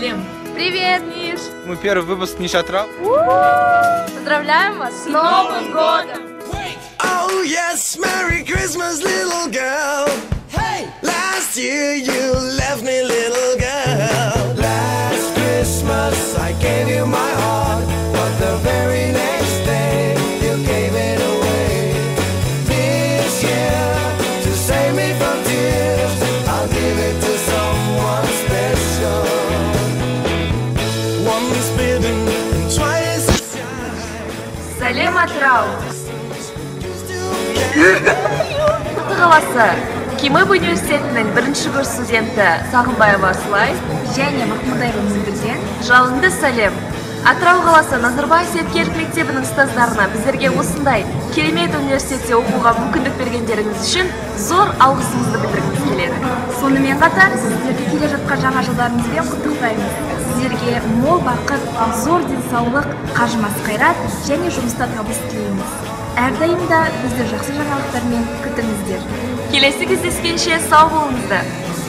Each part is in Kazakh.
Салем. Привет, Миш! Мы первый выпуск Ниш Атрау. Поздравляем вас с Новым годом! Oh yes, Merry Christmas, little girl. Hey, last year you left me, little girl. Last Christmas I gave you my heart, but the very next day you gave it away. This year, to save me from tears, I'll give it to someone special. Once bitten and twice shy. Салем Атрау! Құтты қаласы Кимэб университетінің бірінші курс студенті Сағынбаева Асылай және Махмудаева Мөлдірден жалынды сәлем. Атырау қаласы Назарбаев зияткерлік мектебінің ұстаздарына біздерге осындай керемет университетте оқуға мүмкіндік бергендеріңіз үшін зор алғысымызды білдіргіміз келеді. Сонымен қатар сіздерді келе жатқан жаңа жылдарыңызбен құттықтаймыз. Сіздерге мол бақыт, зор денсаулық, қажымас қайрат және жұмыста табыс тілейміз. Әрдайым да бізді жақсы жаңалықтармен күтіңіздер. Келесі кездескенше сау болыңыздар.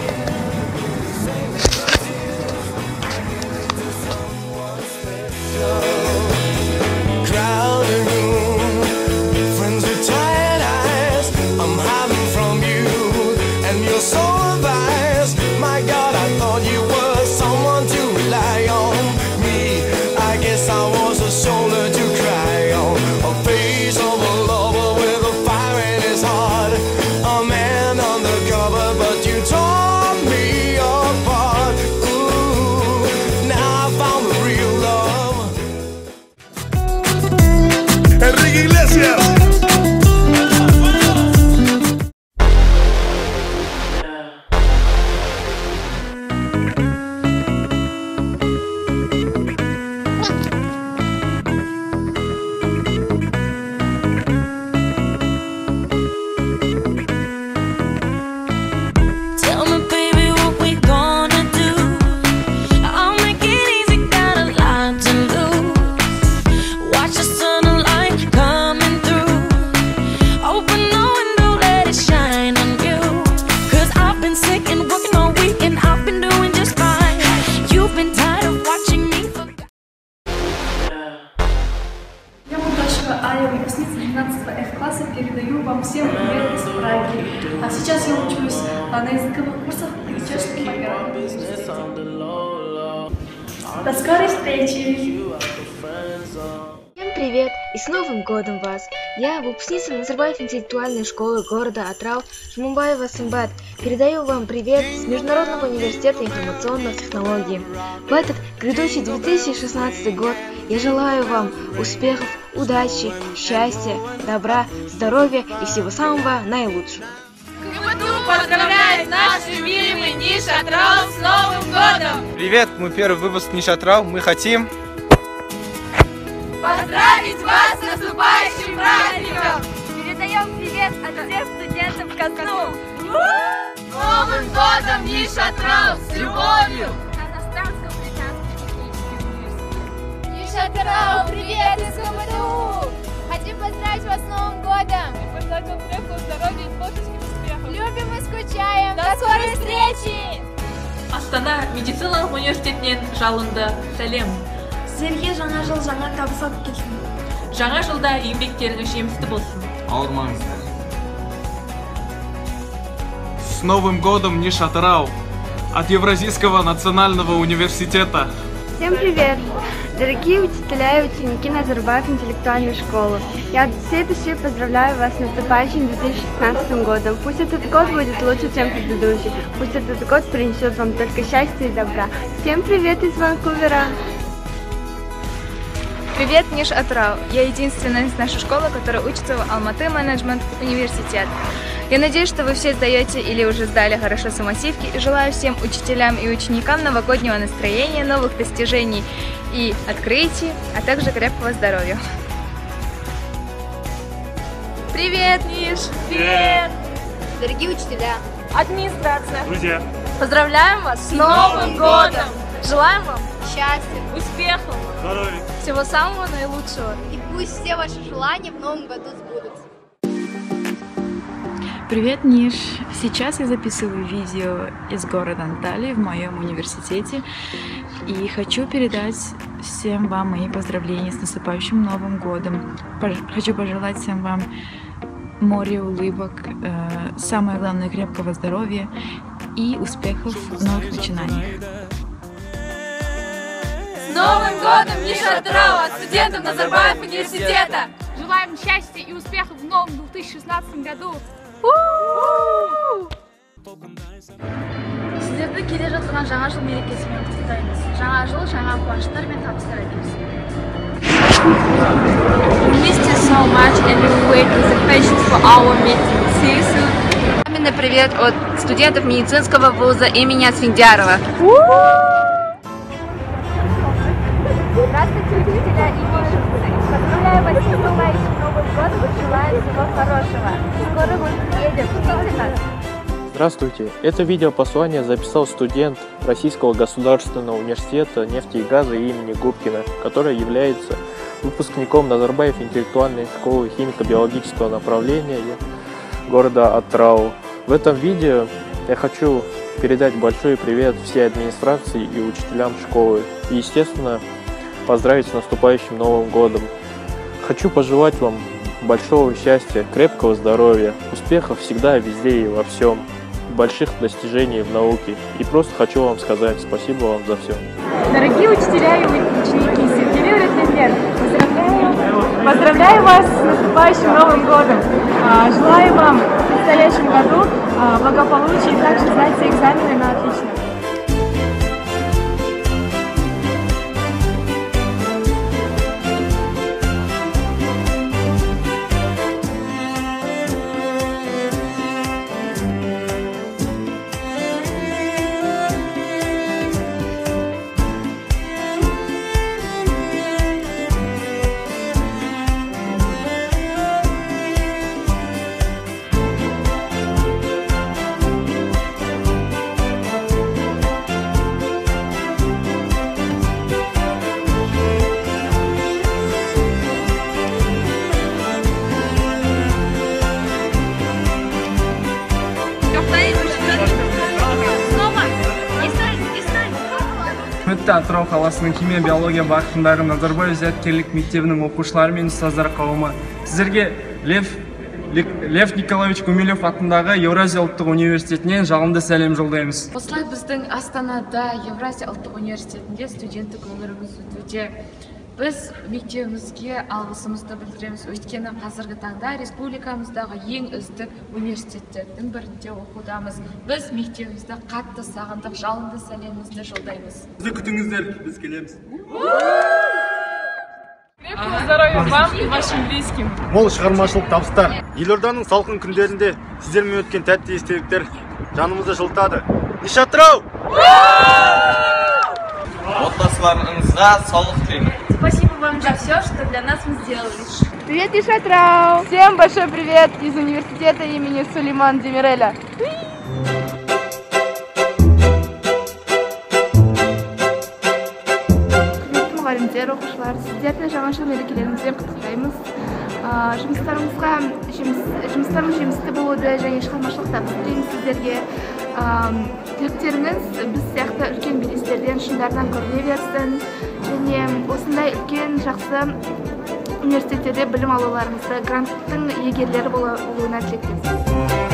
Выпускница 12 F-класса, передаю вам всем привет из Праги. А сейчас я учусь на языковых курсах и чешском университете. До скорой встречи! Всем привет и с Новым годом вас! Я, выпускница Назарбаев интеллектуальной школы города Атрау Жумунбаева Сымбат, передаю вам привет с Международного университета информационных технологий. В этот грядущий 2016 год я желаю вам успехов, удачи, счастья, добра, здоровья и всего самого наилучшего. КФТУ поздравляет наш любимый Ниш Атрау с Новым годом! Привет, мы первый выпуск Ниш Атрау. Мы хотим поздравить вас с наступающим праздником! Передаем привет от всех студентов КФТУ! С Новым годом, Ниш Атрау! С любовью! Ниш Атрау, привет из КФТУ! Хотим поздравить вас с Новым годом! И пожелать вам крепкого здоровья и творческих успехов! Любим и скучаем! До скорой встречи! Астана медициналық университетінен жалынды сәлем. Сіздерге жаңа жыл жаңа табыс алып келсін. Жаңа жылда еңбектеріңіз жемісті болсын. Ауырмаңыздар. С Новым годом, Ниш Атрау! От Евразийского национального университета. Всем привет! Дорогие учителя и ученики Назарбаев интеллектуальной школы, я от всей души поздравляю вас с наступающим 2016 годом. Пусть этот год будет лучше, чем предыдущий. Пусть этот год принесет вам только счастье и добра. Всем привет из Ванкувера! Привет, Ниш Атрау! Я единственная из нашей школы, которая учится в Алматы менеджмент университет. Я надеюсь, что вы все сдаете или уже сдали хорошо самосивки, и желаю всем учителям и ученикам новогоднего настроения, новых достижений и открытий, а также крепкого здоровья. Привет, Ниш! Привет! Дорогие учителя, Администрация! Друзья! Поздравляем вас с Новым годом! Желаем вам счастья, успехов, Здоровья! всего самого наилучшего! и пусть все ваши желания в Новом году сбудутся. Привет, Ниш! Сейчас я записываю видео из города Анталии в моем университете и хочу передать всем вам мои поздравления с наступающим Новым годом. Хочу пожелать всем вам море улыбок, самое главное крепкого здоровья и успехов в новых начинаниях. С Новым годом, Ниша Атырау, студентов Назарбаев университета! Желаем счастья и успехов в новом 2016 году! Сіздерді келе жатқан жаңа жыл мерекесімен құттықтаймыз. Жаңа жыл жаңа қуаныштар мен табыстар әкелсін. We miss you so much and we wait with patience for our meeting. See you soon. Пламенный привет от студентов медицинского вуза имени Асфендиарова. Здравствуйте, учителя и мужчины. Поздравляю вас с наступающим Новым годом и желаю всего хорошего. Скоро мы приедем, ждите нас. Здравствуйте! Это видеопослание записал студент Российского государственного университета нефти и газа имени Губкина, который является выпускником Назарбаев интеллектуальной школы химико-биологического направления города Атырау. В этом видео я хочу передать большой привет всей администрации и учителям школы и, естественно, поздравить с наступающим Новым годом. Хочу пожелать вам большого счастья, крепкого здоровья, успехов всегда, везде и во всем, больших достижений в науке. И просто хочу вам сказать спасибо вам за все. Дорогие учителя и ученики, Сергей Ратнер, поздравляю вас с наступающим Новым годом. Желаю вам в предстоящем году благополучия и также сдать все экзамены на отлично. Құрметті Атырау қаласының химия биология бағытындағы Назарбаев зияткерлік мектебінің оқушылары мен ұстаздар қауымы, сіздерге Лев Николаевич Гумилев атындағы Еуразия ұлттық университетінен жалынды сәлем жолдаймыз. Осылай біздің Астанада Еуразия ұлттық университетінде студенттік өміріміз өтуде. Біз мектебімізге алғысымызды білдіреміз, өйткені қазіргі таңда республикамыздағы ең үздік университеттердің бірінде оқудамыз. Біз мектебімізді қатты сағындық, жалынды сәлемімізді жолдаймыз. Бізді күтіңіздер, біз келеміз. Крепкого здоровья вам и вашим близким. Мол шығармашылық табыстар. Елорданың салқын күндерінде сіздермен өткен тәтті естеліктер жанымызды жылытады. Ниша Атырау! Отбасыларыңызға саулық тілеймін. Спасибо вам за все, что для нас вы сделали. Привет, Ниша Атырау! Всем большой привет из университета имени Сулейман Демиреля. Құрметті мұғалімдер, оқушылар, сіздерді жаңа жыл мерекелеріңізбен құттықтаймыз. Жұмыстарыңыз жемісті болуды және шығармашылық табыс тілейміз сіздерге. Тілектеріңіз біз сияқты үлкен белестерден шыңдардан көріне берсін және осындай үлкен жақсы университеттерде білім алуларыңызды, гранттың иегерлері болуына тілектеспіз.